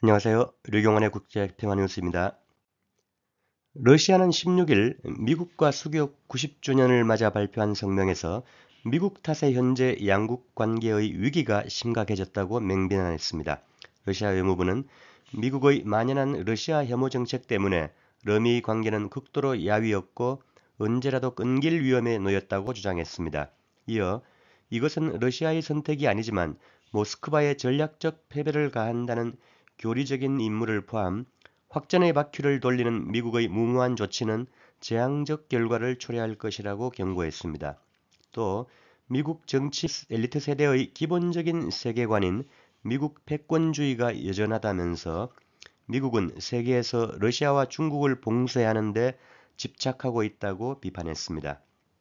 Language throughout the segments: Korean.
안녕하세요. 류경원의 국제평화뉴스입니다. 러시아는 16일 미국과 수교 90주년을 맞아 발표한 성명에서 미국 탓에 현재 양국 관계의 위기가 심각해졌다고 맹비난했습니다. 러시아 외무부는 미국의 만연한 러시아 혐오 정책 때문에 러미 관계는 극도로 야위었고 언제라도 끊길 위험에 놓였다고 주장했습니다. 이어 이것은 러시아의 선택이 아니지만 모스크바의 전략적 패배를 가한다는 교리적인 임무를 포함 확전의 바퀴를 돌리는 미국의 무모한 조치는 재앙적 결과를 초래할 것이라고 경고했습니다. 또 미국 정치 엘리트 세대의 기본적인 세계관인 미국 패권주의가 여전하다면서 미국은 세계에서 러시아와 중국을 봉쇄하는 데 집착하고 있다고 비판했습니다.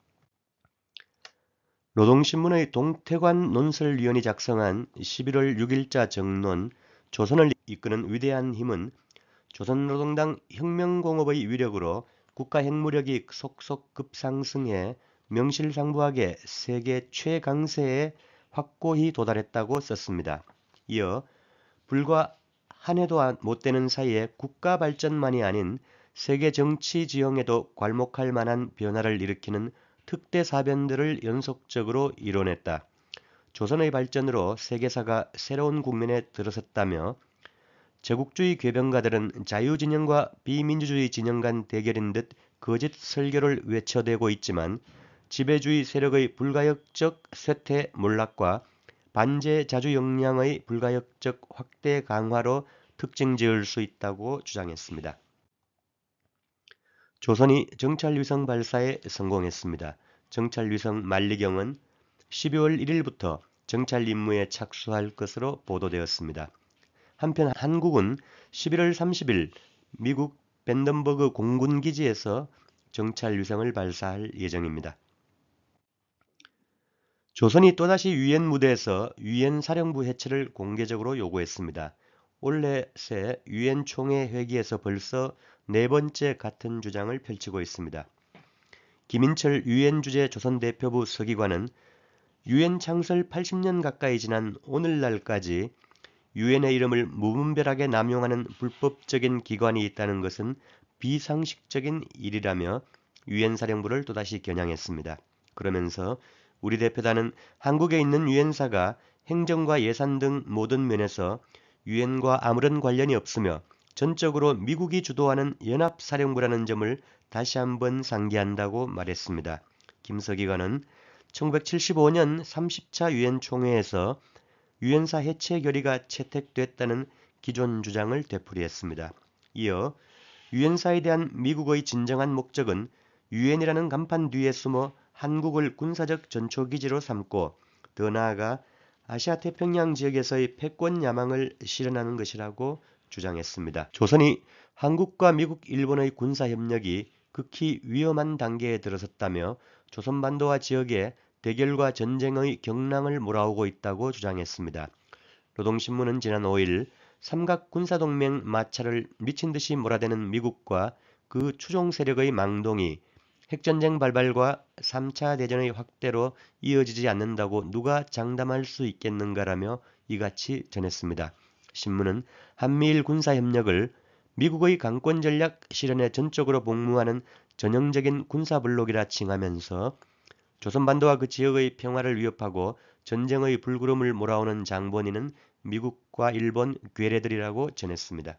노동신문의 동태관 논설위원이 작성한 11월 6일자 정론 조선을 이끄는 위대한 힘은 조선노동당 혁명공업의 위력으로 국가 핵무력이 속속 급상승해 명실상부하게 세계 최강세에 확고히 도달했다고 썼습니다. 이어 불과 한 해도 못 되는 사이에 국가 발전만이 아닌 세계 정치 지형에도 괄목할 만한 변화를 일으키는 특대사변들을 연속적으로 이뤄냈다. 조선의 발전으로 세계사가 새로운 국면에 들어섰다며 제국주의 궤변가들은 자유진영과 비민주주의 진영 간 대결인 듯 거짓 설교를 외쳐대고 있지만 지배주의 세력의 불가역적 쇠퇴 몰락과 반제 자주 역량의 불가역적 확대 강화로 특징 지을 수 있다고 주장했습니다. 조선이 정찰위성 발사에 성공했습니다. 정찰위성 만리경은 12월 1일부터 정찰 임무에 착수할 것으로 보도되었습니다. 한편 한국은 11월 30일 미국 밴덤버그 공군기지에서 정찰 위성을 발사할 예정입니다. 조선이 또다시 유엔 무대에서 유엔 사령부 해체를 공개적으로 요구했습니다. 올해 새 유엔 총회 회기에서 벌써 네 번째 같은 주장을 펼치고 있습니다. 김인철 유엔 주재 조선 대표부 서기관은 유엔 창설 80년 가까이 지난 오늘날까지 유엔의 이름을 무분별하게 남용하는 불법적인 기관이 있다는 것은 비상식적인 일이라며 유엔 사령부를 또다시 겨냥했습니다. 그러면서 우리 대표단은 한국에 있는 유엔사가 행정과 예산 등 모든 면에서 유엔과 아무런 관련이 없으며 전적으로 미국이 주도하는 연합사령부라는 점을 다시 한번 상기한다고 말했습니다. 김서기관은 1975년 30차 유엔 총회에서 유엔사 해체 결의가 채택됐다는 기존 주장을 되풀이했습니다. 이어 유엔사에 대한 미국의 진정한 목적은 유엔이라는 간판 뒤에 숨어 한국을 군사적 전초기지로 삼고 더 나아가 아시아 태평양 지역에서의 패권 야망을 실현하는 것이라고 주장했습니다. 조선이 한국과 미국, 일본의 군사협력이 극히 위험한 단계에 들어섰다며 조선반도와 지역에 대결과 전쟁의 경랑을 몰아오고 있다고 주장했습니다. 노동신문은 지난 5일 삼각군사동맹 마찰을 미친듯이 몰아대는 미국과 그 추종 세력의 망동이 핵전쟁 발발과 3차 대전의 확대로 이어지지 않는다고 누가 장담할 수 있겠는가라며 이같이 전했습니다. 신문은 한미일 군사협력을 미국의 강권 전략 실현에 전적으로 복무하는 전형적인 군사블록이라 칭하면서 조선반도와 그 지역의 평화를 위협하고 전쟁의 불구름을 몰아오는 장본인은 미국과 일본 괴뢰들이라고 전했습니다.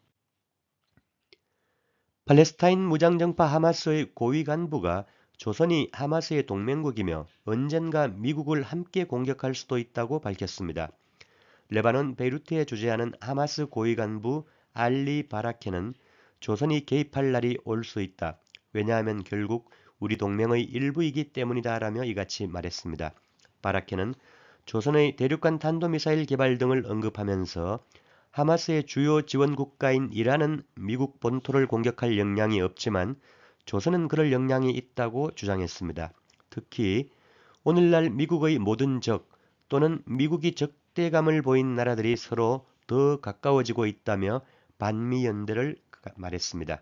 팔레스타인 무장정파 하마스의 고위 간부가 조선이 하마스의 동맹국이며 언젠가 미국을 함께 공격할 수도 있다고 밝혔습니다. 레바논 베이루트에 주재하는 하마스 고위 간부 알리 바라케는 조선이 개입할 날이 올 수 있다. 왜냐하면 결국 우리 동맹의 일부이기 때문이다라며 이같이 말했습니다. 바라케는 조선의 대륙간 탄도미사일 개발 등을 언급하면서 하마스의 주요 지원 국가인 이란은 미국 본토를 공격할 역량이 없지만 조선은 그럴 역량이 있다고 주장했습니다. 특히 오늘날 미국의 모든 적 또는 미국이 적대감을 보인 나라들이 서로 더 가까워지고 있다며 반미연대를 말했습니다.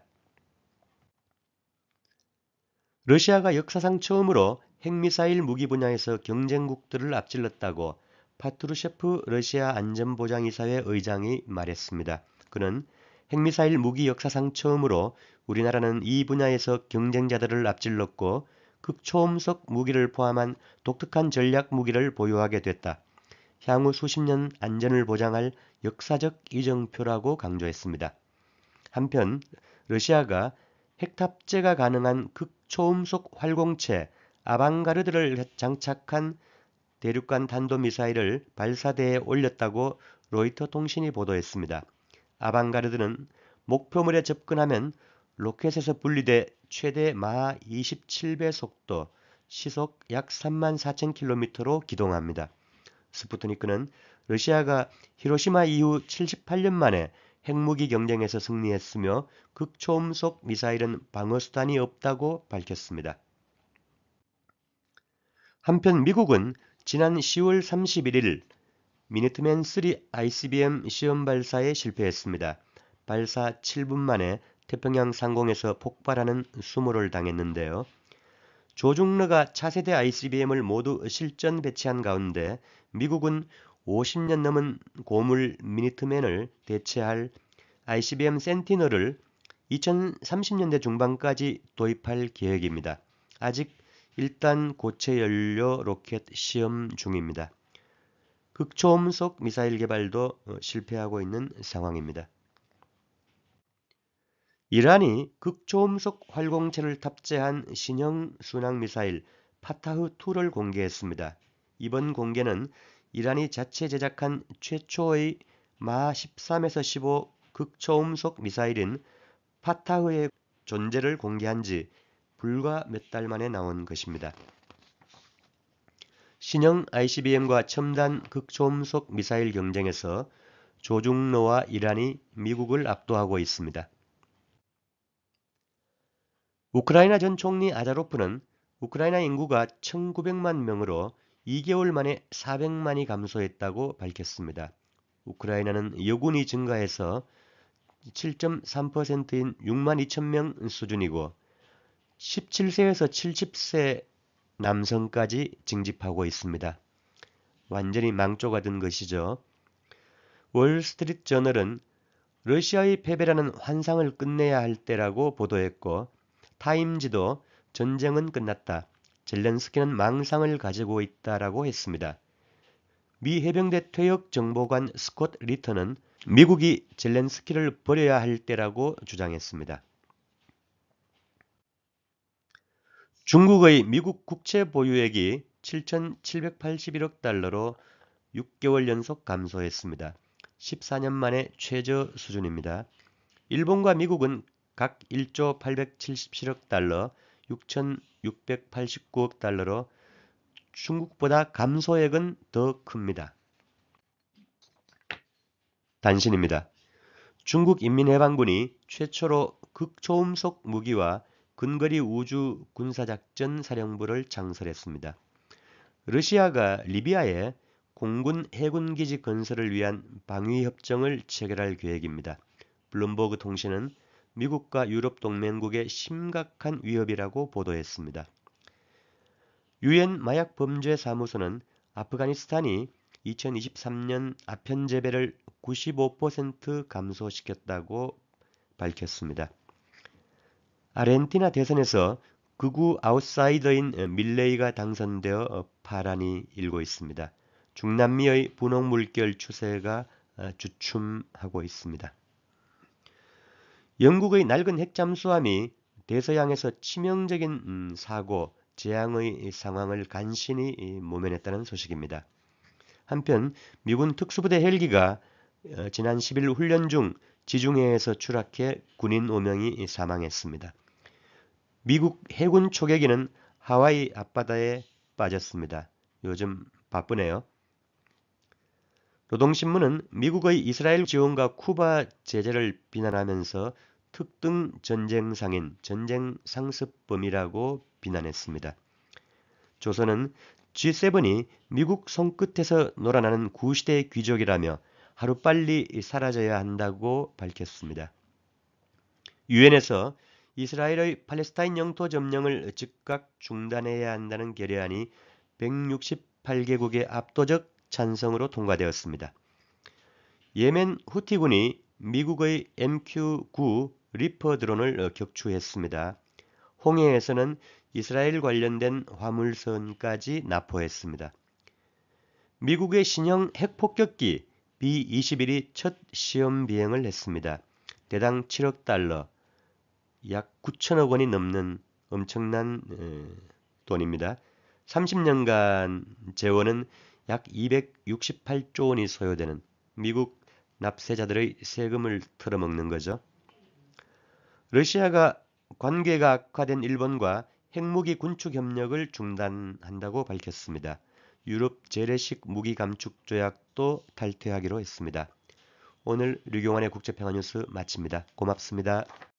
러시아가 역사상 처음으로 핵미사일 무기 분야에서 경쟁국들을 앞질렀다고 파트루셰프 러시아 안전보장이사회 의장이 말했습니다. 그는 핵미사일 무기 역사상 처음으로 우리나라는 이 분야에서 경쟁자들을 앞질렀고 극초음속 무기를 포함한 독특한 전략 무기를 보유하게 됐다. 향후 수십 년 안전을 보장할 역사적 이정표라고 강조했습니다. 한편 러시아가 핵탑재가 가능한 극초음속 활공체 아방가르드를 장착한 대륙간 탄도미사일을 발사대에 올렸다고 로이터 통신이 보도했습니다. 아방가르드는 목표물에 접근하면 로켓에서 분리돼 최대 마하 27배 속도, 시속 약 34,000km로 기동합니다. 스푸트니크는 러시아가 히로시마 이후 78년 만에 핵무기 경쟁에서 승리했으며 극초음속 미사일은 방어수단이 없다고 밝혔습니다. 한편 미국은 지난 10월 31일 미니트맨 3 ICBM 시험 발사에 실패했습니다. 발사 7분 만에 태평양 상공에서 폭발하는 수모를 당했는데요. 조중러가 차세대 ICBM을 모두 실전 배치한 가운데 미국은 50년 넘은 고물 미니트맨을 대체할 ICBM 센티널을 2030년대 중반까지 도입할 계획입니다. 아직 1단 고체 연료 로켓 시험 중입니다. 극초음속 미사일 개발도 실패하고 있는 상황입니다. 이란이 극초음속 활공체를 탑재한 신형 순항미사일 파타흐2를 공개했습니다. 이번 공개는 이란이 자체 제작한 최초의 마하 13에서 15 극초음속 미사일인 파타흐의 존재를 공개한 지 불과 몇 달 만에 나온 것입니다. 신형 ICBM과 첨단 극초음속 미사일 경쟁에서 조중러와 이란이 미국을 압도하고 있습니다. 우크라이나 전 총리 아자로프는 우크라이나 인구가 1900만 명으로 2개월 만에 400만이 감소했다고 밝혔습니다. 우크라이나는 여군이 증가해서 7.3%인 6만 2천 명 수준이고 17세에서 70세 남성까지 징집하고 있습니다. 완전히 망조가 든 것이죠. 월스트리트 저널은 러시아의 패배라는 환상을 끝내야 할 때라고 보도했고 타임지도 전쟁은 끝났다. 젤렌스키는 망상을 가지고 있다라고 했습니다. 미 해병대 퇴역 정보관 스콧 리터는 미국이 젤렌스키를 버려야 할 때라고 주장했습니다. 중국의 미국 국채 보유액이 7,781억 달러로 6개월 연속 감소했습니다. 14년 만에 최저 수준입니다. 일본과 미국은 각 1조 877억 달러, 6,689억 달러로 중국보다 감소액은 더 큽니다. 단신입니다. 중국 인민해방군이 최초로 극초음속 무기와 근거리 우주 군사작전 사령부를 창설했습니다. 러시아가 리비아에 공군 해군기지 건설을 위한 방위협정을 체결할 계획입니다. 블룸버그 통신은 미국과 유럽 동맹국의 심각한 위협이라고 보도했습니다. 유엔 마약범죄사무소는 아프가니스탄이 2023년 아편 재배를 95% 감소시켰다고 밝혔습니다. 아르헨티나 대선에서 극우 아웃사이더인 밀레이가 당선되어 파란이 일고 있습니다. 중남미의 분홍 물결 추세가 주춤하고 있습니다. 영국의 낡은 핵잠수함이 대서양에서 치명적인 사고, 재앙의 상황을 간신히 모면했다는 소식입니다. 한편 미군 특수부대 헬기가 지난 10일 훈련 중 지중해에서 추락해 군인 5명이 사망했습니다. 미국 해군 초계기는 하와이 앞바다에 빠졌습니다. 요즘 바쁘네요. 노동신문은 미국의 이스라엘 지원과 쿠바 제재를 비난하면서 특등 전쟁상인 전쟁상습범이라고 비난했습니다. 조선은 G7이 미국 손끝에서 놀아나는 구시대 귀족이라며 하루빨리 사라져야 한다고 밝혔습니다. 유엔에서 이스라엘의 팔레스타인 영토 점령을 즉각 중단해야 한다는 결의안이 168개국의 압도적 찬성으로 통과되었습니다. 예멘 후티군이 미국의 MQ-9 리퍼 드론을 격추했습니다. 홍해에서는 이스라엘 관련된 화물선까지 납포했습니다. 미국의 신형 핵폭격기 B-21이 첫 시험 비행을 했습니다. 대당 7억 달러, 약 9천억 원이 넘는 엄청난 돈입니다. 30년간 재원은 약 268조 원이 소요되는 미국 납세자들의 세금을 털어먹는 거죠. 러시아가 관계가 악화된 일본과 핵무기 군축 협력을 중단한다고 밝혔습니다. 유럽 재래식 무기 감축 조약도 탈퇴하기로 했습니다. 오늘 류경환의 국제평화 뉴스 마칩니다. 고맙습니다.